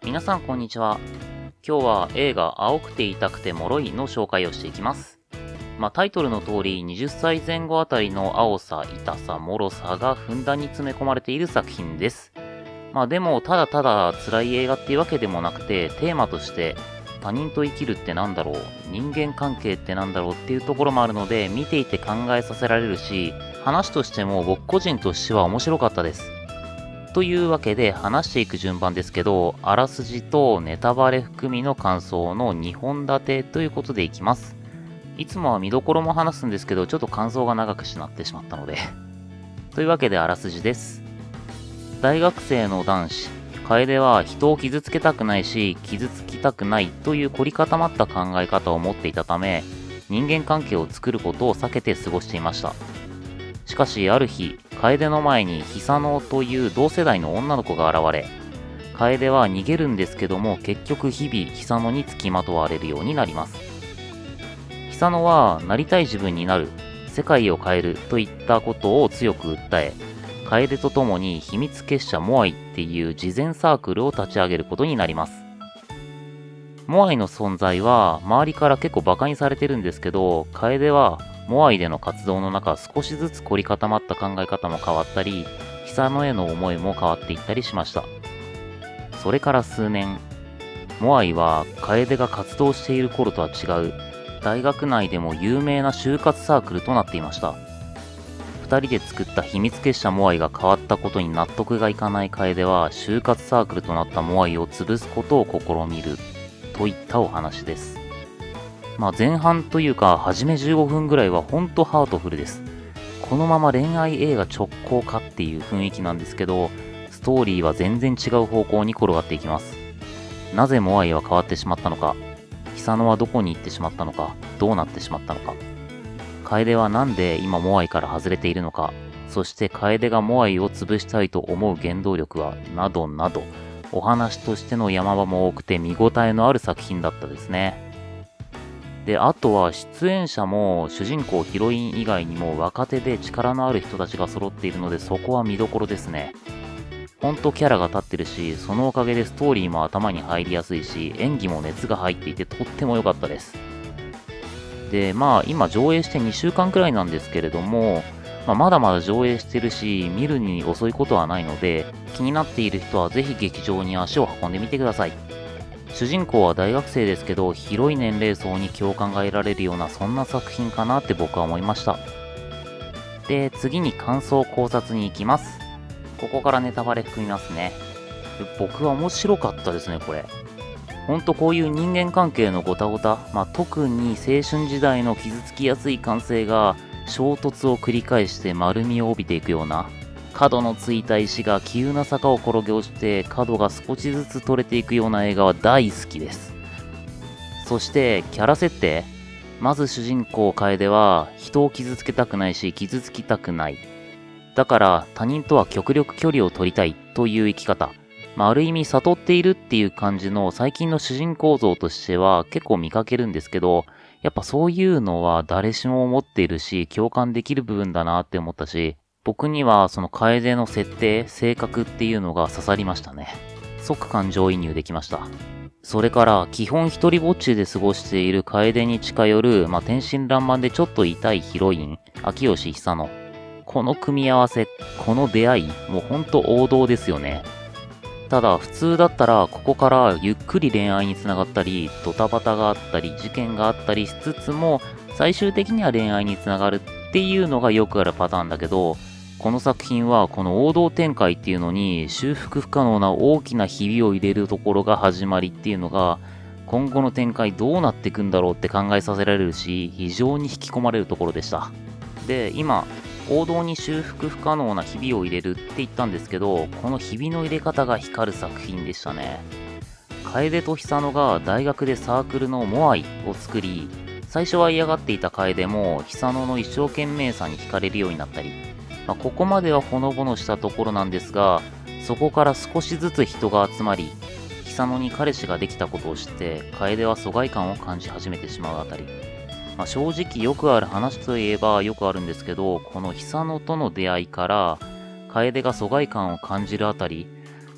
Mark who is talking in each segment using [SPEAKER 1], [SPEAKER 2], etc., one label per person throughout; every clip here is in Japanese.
[SPEAKER 1] 皆さんこんにちは。今日は映画青くて痛くて脆いの紹介をしていきます。タイトルの通り20歳前後あたりの青さ、痛さ、脆さがふんだんに詰め込まれている作品です。でもただただ辛い映画っていうわけでもなくて、テーマとして他人と生きるってなんだろう、人間関係ってなんだろうっていうところもあるので、見ていて考えさせられるし、話としても僕個人としては面白かったです。というわけで話していく順番ですけど、あらすじとネタバレ含みの感想の2本立てということでいきます。いつもは見どころも話すんですけど、ちょっと感想が長くなってしまったのでというわけであらすじです。大学生の男子楓は人を傷つけたくないし傷つきたくないという凝り固まった考え方を持っていたため、人間関係を作ることを避けて過ごしていました。しかしある日、楓の前に久野という同世代の女の子が現れ、楓は逃げるんですけども、結局日々久野につきまとわれるようになります。久野はなりたい自分になる、世界を変えるといったことを強く訴え、楓と共に秘密結社モアイっていう慈善サークルを立ち上げることになります。モアイの存在は周りから結構バカにされてるんですけど、楓はモアイでの活動の中、少しずつ凝り固まった考え方も変わったり、久野への思いも変わっていったりしました。それから数年、モアイは楓が活動している頃とは違う、大学内でも有名な就活サークルとなっていました。二人で作った秘密結社モアイが変わったことに納得がいかない楓は、就活サークルとなったモアイを潰すことを試みるといったお話です。前半というか初め15分ぐらいはほんとハートフルです。このまま恋愛映画直行かっていう雰囲気なんですけど、ストーリーは全然違う方向に転がっていきます。なぜモアイは変わってしまったのか、久野はどこに行ってしまったのか、どうなってしまったのか、楓はなんで今モアイから外れているのか、そして楓がモアイを潰したいと思う原動力は、などなど、お話としての山場も多くて見応えのある作品だったですね。で、あとは出演者も主人公ヒロイン以外にも若手で力のある人たちが揃っているので、そこは見どころですね。ほんとキャラが立ってるし、そのおかげでストーリーも頭に入りやすいし、演技も熱が入っていてとっても良かったです。で、今上映して2週間くらいなんですけれども、まだまだ上映してるし、見るに遅いことはないので、気になっている人はぜひ劇場に足を運んでみてください。主人公は大学生ですけど、広い年齢層に共感が得られるようなそんな作品かなって僕は思いました。で、次に感想考察に行きます。ここからネタバレ含みますね。僕は面白かったですね、これ。ほんとこういう人間関係のごたごた、特に青春時代の傷つきやすい感性が衝突を繰り返して丸みを帯びていくような、角のついた石が急な坂を転げ落ちて角が少しずつ取れていくような映画は大好きです。そしてキャラ設定、まず主人公楓は人を傷つけたくないし傷つきたくない、だから他人とは極力距離を取りたいという生き方、ある意味悟っているっていう感じの最近の主人公像としては結構見かけるんですけど、やっぱそういうのは誰しも思っているし共感できる部分だなって思ったし、僕にはその楓の設定、性格っていうのが刺さりましたね。即感情移入できました。それから基本一人ぼっちで過ごしている楓に近寄る、天真爛漫でちょっと痛いヒロイン、秋吉久野。この組み合わせ、この出会い、もうほんと王道ですよね。ただ普通だったらここからゆっくり恋愛につながったり、ドタバタがあったり、事件があったりしつつも、最終的には恋愛につながるっていうのがよくあるパターンだけど、この作品はこの王道展開っていうのに修復不可能な大きなひびを入れるところが始まりっていうのが、今後の展開どうなっていくんだろうって考えさせられるし、非常に引き込まれるところでした。で、今王道に修復不可能なひびを入れるって言ったんですけど、このひびの入れ方が光る作品でしたね。楓と久野が大学でサークルのモアイを作り、最初は嫌がっていた楓も久野の一生懸命さに惹かれるようになったり、ここまではほのぼのしたところなんですが、そこから少しずつ人が集まり、久野に彼氏ができたことを知って楓は疎外感を感じ始めてしまうあたり、正直よくある話といえばよくあるんですけど、この久野との出会いから楓が疎外感を感じるあたり、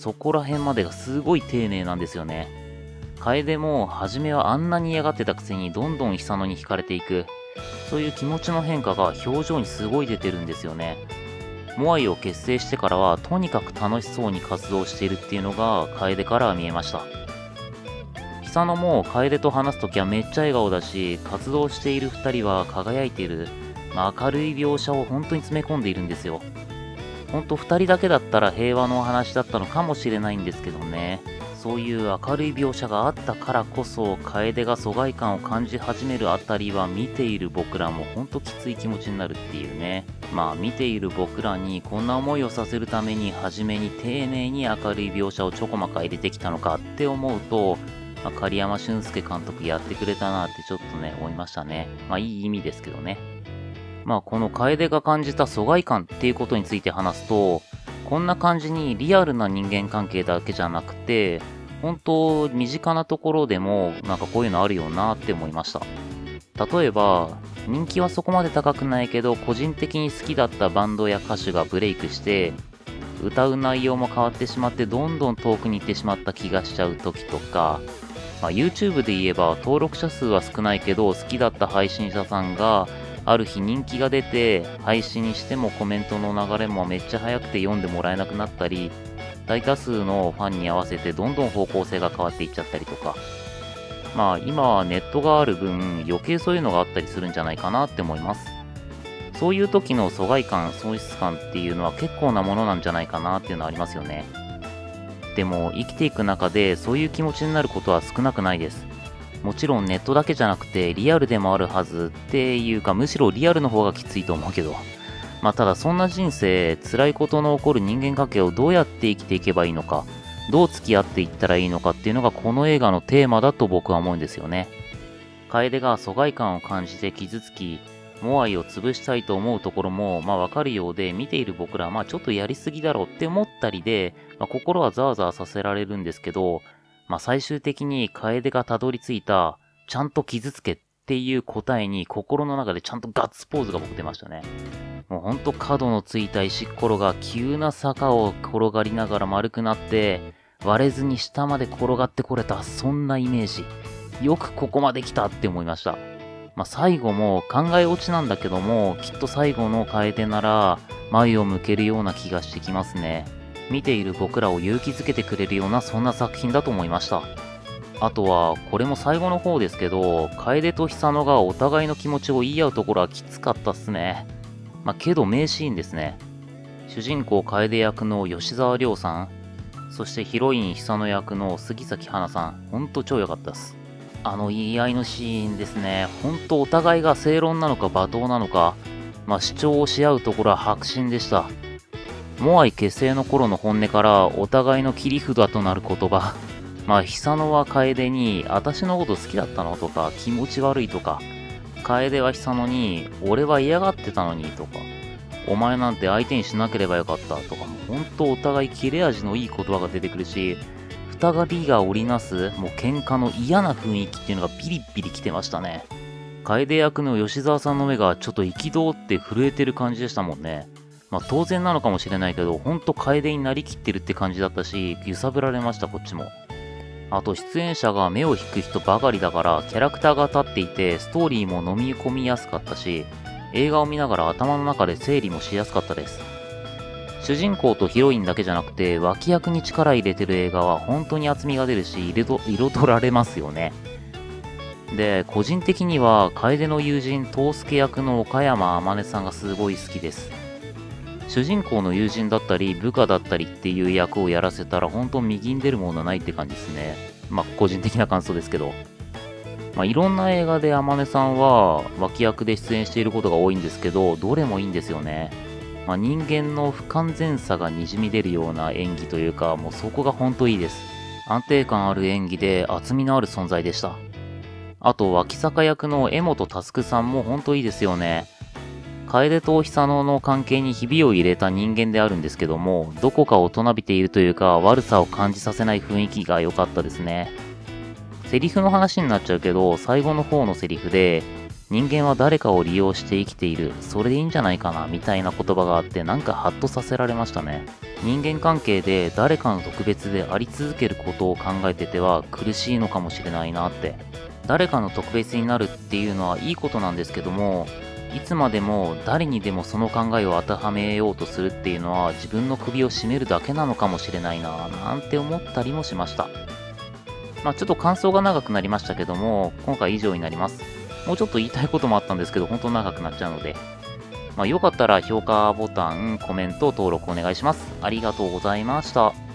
[SPEAKER 1] そこら辺までがすごい丁寧なんですよね。楓も初めはあんなに嫌がってたくせにどんどん久野に惹かれていく。そういう気持ちの変化が表情にすごい出てるんですよね。モアイを結成してからはとにかく楽しそうに活動しているっていうのが楓からは見えました。久野も楓と話すときはめっちゃ笑顔だし、活動している2人は輝いている、明るい描写を本当に詰め込んでいるんですよ。ほんと2人だけだったら平和のお話だったのかもしれないんですけどね。そういう明るい描写があったからこそ、楓が疎外感を感じ始めるあたりは見ている僕らもほんときつい気持ちになるっていうね。見ている僕らにこんな思いをさせるために初めに丁寧に明るい描写をちょこまか入れてきたのかって思うと、狩山俊介監督やってくれたなってちょっとね、思いましたね。いい意味ですけどね。この楓が感じた疎外感っていうことについて話すと、こんな感じにリアルな人間関係だけじゃなくて、本当身近なところでもこういうのあるよなって思いました。例えば、人気はそこまで高くないけど、個人的に好きだったバンドや歌手がブレイクして、歌う内容も変わってしまってどんどん遠くに行ってしまった気がしちゃう時とか、YouTube で言えば登録者数は少ないけど好きだった配信者さんがある日人気が出て配信にしてもコメントの流れもめっちゃ早くて読んでもらえなくなったり、大多数のファンに合わせてどんどん方向性が変わっていっちゃったりとか、今はネットがある分余計そういうのがあったりするんじゃないかなって思います。そういう時の疎外感、喪失感っていうのは結構なものなんじゃないかなっていうのはありますよね。でも生きていく中でそういう気持ちになることは少なくないです。もちろんネットだけじゃなくてリアルでもあるはずっていうか、むしろリアルの方がきついと思うけど、ただそんな人生、辛いことの起こる人間関係をどうやって生きていけばいいのか、どう付き合っていったらいいのかっていうのがこの映画のテーマだと僕は思うんですよね。楓が疎外感を感じて傷つき、モアイを潰したいと思うところもわかるようで、見ている僕らはちょっとやりすぎだろうって思ったりで、心はざわざわさせられるんですけど、最終的に楓がたどり着いたちゃんと傷つけっていう答えに心の中でちゃんとガッツポーズが僕出ましたね。もうほんと角のついた石ころが急な坂を転がりながら丸くなって割れずに下まで転がってこれた、そんなイメージ。よくここまで来たって思いました。最後も考え落ちなんだけども、きっと最後の楓なら前を向けるような気がしてきますね。見ている僕らを勇気づけてくれるようなそんな作品だと思いました。あとはこれも最後の方ですけど、楓と久野がお互いの気持ちを言い合うところはきつかったっすね。けど名シーンですね。主人公楓役の吉沢亮さん、そしてヒロイン久野役の杉咲花さん、ほんと超良かったっす。言い合いのシーンですね。ほんとお互いが正論なのか罵倒なのか、主張をし合うところは迫真でした。モアイ結成の頃の本音からお互いの切り札となる言葉。久野は楓に、私のこと好きだったのとか、気持ち悪いとか、楓は久野に、俺は嫌がってたのにとか、お前なんて相手にしなければよかったとか、もうほんとお互い切れ味のいい言葉が出てくるし、二人が織りなす、もう喧嘩の嫌な雰囲気っていうのがビリビリ来てましたね。楓役の吉沢さんの目がちょっと憤って震えてる感じでしたもんね。当然なのかもしれないけど、ほんと楓になりきってるって感じだったし、揺さぶられました、こっちも。あと出演者が目を引く人ばかりだから、キャラクターが立っていて、ストーリーも飲み込みやすかったし、映画を見ながら頭の中で整理もしやすかったです。主人公とヒロインだけじゃなくて、脇役に力入れてる映画は本当に厚みが出るし、彩られますよね。で、個人的には、楓の友人、東助役の岡山天音さんがすごい好きです。主人公の友人だったり部下だったりっていう役をやらせたら本当右に出るものはないって感じですね。個人的な感想ですけど。いろんな映画で天音さんは脇役で出演していることが多いんですけど、どれもいいんですよね。人間の不完全さがにじみ出るような演技というか、もうそこが本当いいです。安定感ある演技で厚みのある存在でした。あと脇坂役の江本佑さんも本当いいですよね。楓と久野の関係にひびを入れた人間であるんですけども、どこか大人びているというか悪さを感じさせない雰囲気が良かったですね。セリフの話になっちゃうけど、最後の方のセリフで、 人間は誰かを利用して生きている、それでいいんじゃないかなみたいな言葉があって、なんかハッとさせられましたね。人間関係で誰かの特別であり続けることを考えてては苦しいのかもしれないなって。誰かの特別になるっていうのはいいことなんですけども、いつまでも誰にでもその考えを当てはめようとするっていうのは自分の首を絞めるだけなのかもしれないななんて思ったりもしました。ちょっと感想が長くなりましたけども、今回以上になります。もうちょっと言いたいこともあったんですけど、本当長くなっちゃうので、よかったら評価ボタン、コメント、登録お願いします。ありがとうございました。